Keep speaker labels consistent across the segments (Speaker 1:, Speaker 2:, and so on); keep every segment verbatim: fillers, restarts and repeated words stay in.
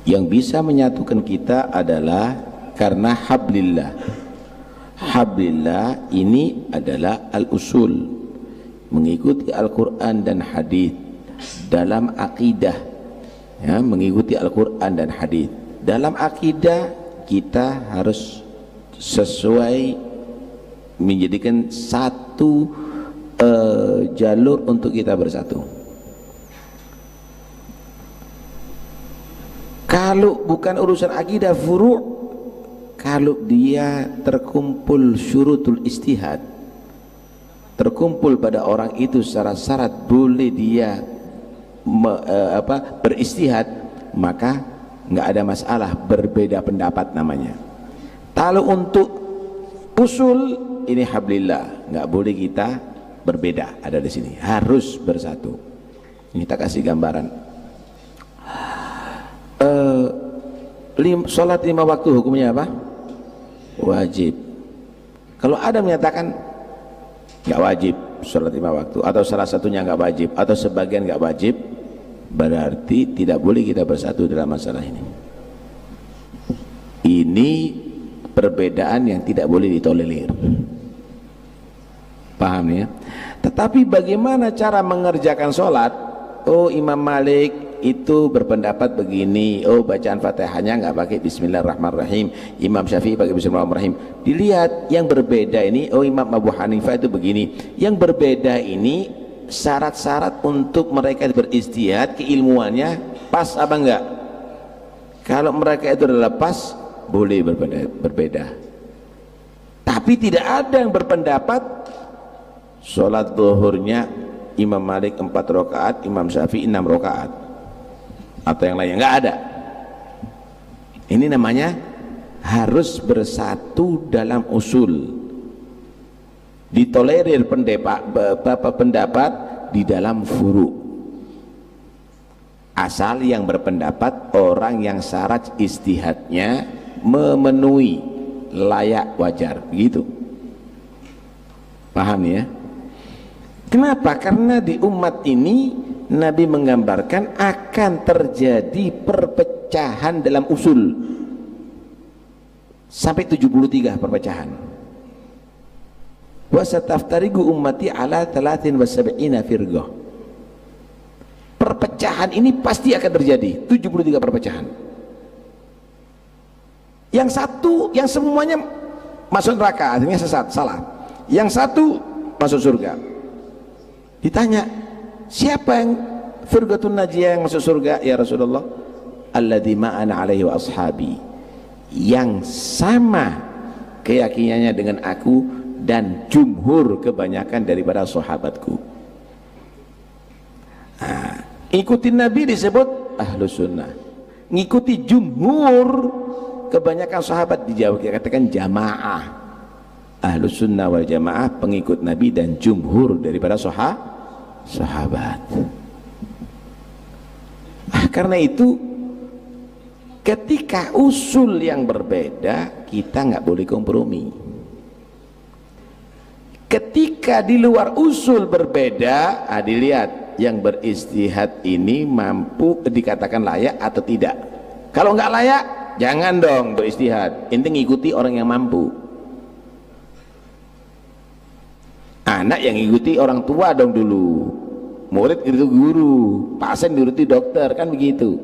Speaker 1: Yang bisa menyatukan kita adalah karena hablillah. Hablillah ini adalah al-usul, mengikuti Al-Quran dan hadis dalam akidah, ya, mengikuti Al-Quran dan hadis dalam akidah. Kita harus sesuai menjadikan satu uh, jalur untuk kita bersatu. Kalau bukan urusan akidah furu', kalau dia terkumpul syurutul istihad, terkumpul pada orang itu secara syarat boleh dia me, uh, apa, beristihad, maka nggak ada masalah, berbeda pendapat namanya. Kalau untuk usul ini hablillah, nggak boleh kita berbeda, ada di sini, harus bersatu. Ini kita kasih gambaran. Uh, lim, sholat lima waktu hukumnya apa? Wajib. Kalau ada menyatakan nggak wajib sholat lima waktu, atau salah satunya nggak wajib, atau sebagian nggak wajib, berarti tidak boleh kita bersatu dalam masalah ini. Ini perbedaan yang tidak boleh ditolerir. Paham ya? Tetapi bagaimana cara mengerjakan sholat? Oh, Imam Malik itu berpendapat begini, oh bacaan Fatihahnya nggak pakai Bismillahirrahmanirrahim, Imam Syafi'i pakai Bismillahirrahmanirrahim. Dilihat yang berbeda ini, oh Imam Abu Hanifah itu begini. Yang berbeda ini syarat-syarat untuk mereka beristihad, keilmuannya pas apa enggak? Kalau mereka itu adalah pas, boleh berbeda, berbeda. Tapi tidak ada yang berpendapat sholat zuhurnya Imam Malik empat rakaat, Imam Syafi'i enam rakaat, atau yang lainnya, nggak ada. Ini namanya harus bersatu dalam usul, ditolerir pendapat beberapa pendapat di dalam furu, asal yang berpendapat orang yang syarat istihadnya memenuhi, layak, wajar, begitu. Paham ya? Kenapa? Karena di umat ini Nabi menggambarkan akan terjadi perpecahan dalam usul sampai tujuh puluh tiga perpecahan. Wa sataftariqu ummati ala thalathin wa sab'ina firqah. Perpecahan ini pasti akan terjadi, tujuh puluh tiga perpecahan. Yang satu, yang semuanya masuk neraka, artinya sesat, salah. Yang satu masuk surga. Ditanya, siapa yang firqatun najiyah yang masuk surga ya Rasulullah? Alladzi ma'ana alaihi wa ashabi, yang sama keyakinannya dengan aku dan jumhur kebanyakan daripada sahabatku. Nah, ikutin Nabi disebut ahlus sunnah, ngikuti jumhur kebanyakan sahabat dijawab dikatakan jamaah. Ahlus sunnah wal jamaah pengikut Nabi dan jumhur daripada sahabat sahabat. Ah, karena itu ketika usul yang berbeda kita nggak boleh kompromi. Ketika di luar usul berbeda, ah, dilihat yang beristihad ini mampu dikatakan layak atau tidak. Kalau nggak layak jangan dong beristihad, intinya ngikuti orang yang mampu. Anak yang ngikuti orang tua dong dulu, murid itu guru, pasien diuruti dokter, kan begitu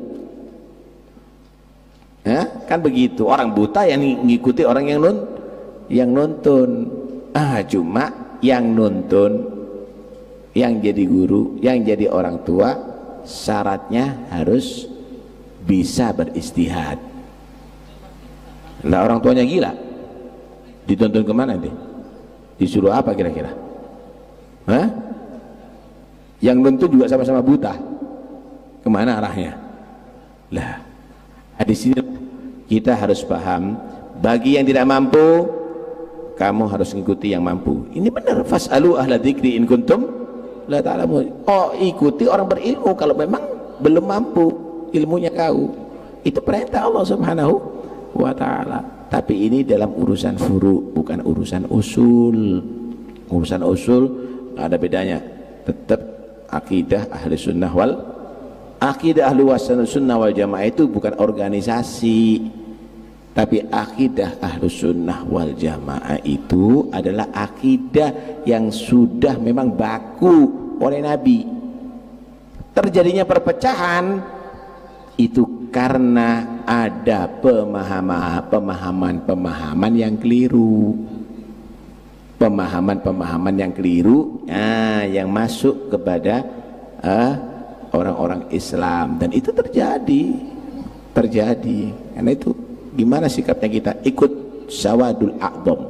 Speaker 1: ya? Kan begitu. Orang buta yang ngikuti orang yang nun yang nuntun. Ah, cuma yang nuntun, yang jadi guru, yang jadi orang tua, syaratnya harus bisa beristihad. Lah orang tuanya gila, dituntun kemana deh? Disuruh apa kira-kira? Hah? Yang nuntun juga sama-sama buta, kemana arahnya? Lah, di sini kita harus paham, bagi yang tidak mampu kamu harus mengikuti yang mampu. Ini benar, fas'alu ahla dzikri in kuntum la ta'lamun. Oh, ikuti orang berilmu kalau memang belum mampu ilmunya kau. Itu perintah Allah Subhanahu wa ta'ala. Tapi ini dalam urusan furu, bukan urusan usul. Urusan usul ada bedanya, tetap akidah ahli sunnah wal Akidah Ahlus Sunnah wal Jamaah itu bukan organisasi, tapi akidah Ahlus Sunnah wal Jamaah itu adalah akidah yang sudah memang baku oleh Nabi. Terjadinya perpecahan itu karena ada pemahaman pemahaman-pemahaman yang keliru, pemahaman-pemahaman yang keliru, nah, yang masuk kepada uh, orang-orang Islam, dan itu terjadi terjadi karena itu gimana sikapnya kita? Ikut Sawadul A'dham,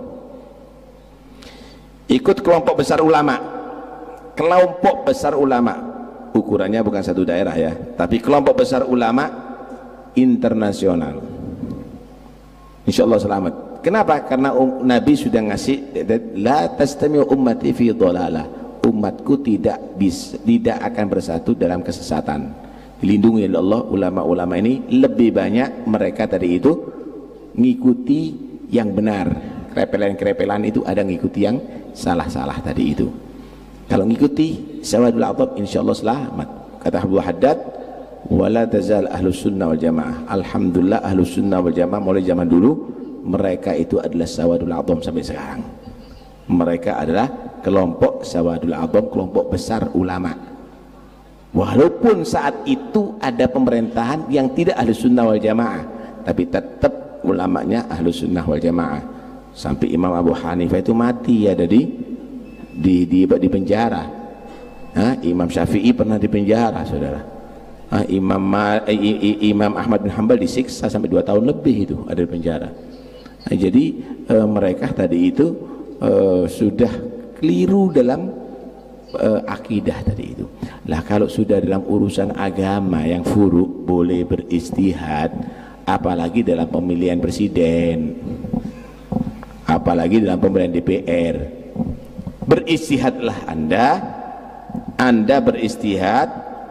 Speaker 1: ikut kelompok besar ulama. Kelompok besar ulama ukurannya bukan satu daerah ya, tapi kelompok besar ulama internasional, insya Allah selamat. Kenapa? Karena um, Nabi sudah ngasih la tastami'u ummati fi dhalalah, umatku tidak bisa, tidak akan bersatu dalam kesesatan. Dilindungi oleh Allah. Ulama-ulama ini lebih banyak mereka tadi itu ngikuti yang benar, kerepelan-kerepelan itu ada ngikuti yang salah-salah tadi itu. Kalau ngikuti Sawadul A'dham insyaallah selamat. Kata Abu Haddad, wala tazal Ahlus Sunnah wal Jamaah, alhamdulillah Ahlus Sunnah wal Jamaah mulai zaman dulu mereka itu adalah Sawadul A'dham sampai sekarang. Mereka adalah kelompok Sawadul A'dham, kelompok besar ulama. Walaupun saat itu ada pemerintahan yang tidak Ahlus Sunnah wal Jamaah, tapi tetap ulamanya Ahlus Sunnah wal Jamaah. Sampai Imam Abu Hanifah itu mati ada di di di, di penjara. Hah? Imam Syafi'i pernah di penjara, saudara. Hah? Imam eh, Imam Ahmad bin Hanbal disiksa sampai dua tahun lebih itu ada di penjara. Nah, jadi eh, mereka tadi itu eh, sudah keliru dalam eh, akidah tadi itu. Lah kalau sudah dalam urusan agama yang furu boleh beristihad, apalagi dalam pemilihan presiden, apalagi dalam pemilihan D P R. Beristihadlah Anda, Anda beristihad,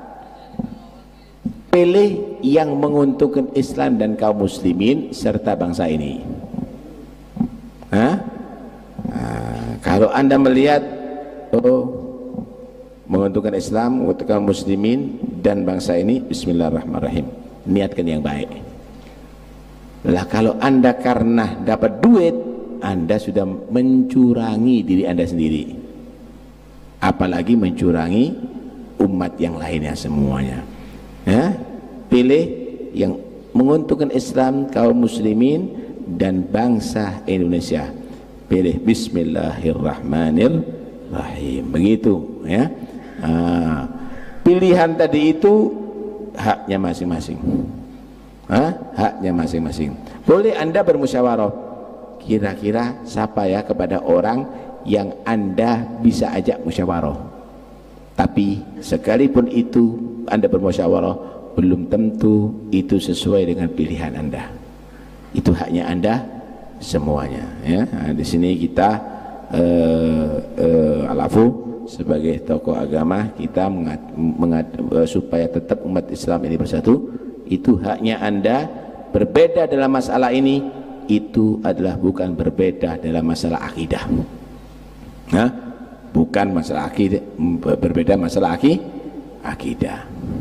Speaker 1: pilih yang menguntungkan Islam dan kaum muslimin serta bangsa ini. Hah? Nah, kalau Anda melihat oh, menguntungkan Islam, menguntungkan muslimin dan bangsa ini, bismillahirrahmanirrahim, niatkan yang baik. Lah kalau Anda karena dapat duit, Anda sudah mencurangi diri Anda sendiri, apalagi mencurangi umat yang lainnya semuanya. Ya? Pilih yang menguntungkan Islam, kaum muslimin dan bangsa Indonesia. Pilih bismillahirrahmanirrahim, begitu ya. Ah, pilihan tadi itu haknya masing-masing. Ah, haknya masing-masing. Boleh Anda bermusyawarah, kira-kira siapa ya kepada orang yang Anda bisa ajak musyawarah. Tapi sekalipun itu Anda bermusyawarah, belum tentu itu sesuai dengan pilihan Anda. Itu haknya Anda semuanya ya. Nah, di sini kita uh, uh, alafu sebagai tokoh agama kita mengat, mengat, uh, supaya tetap umat Islam ini bersatu, itu haknya Anda. Berbeda dalam masalah ini itu adalah bukan berbeda dalam masalah akidah. Nah, bukan masalah akidah, berbeda masalah akidah.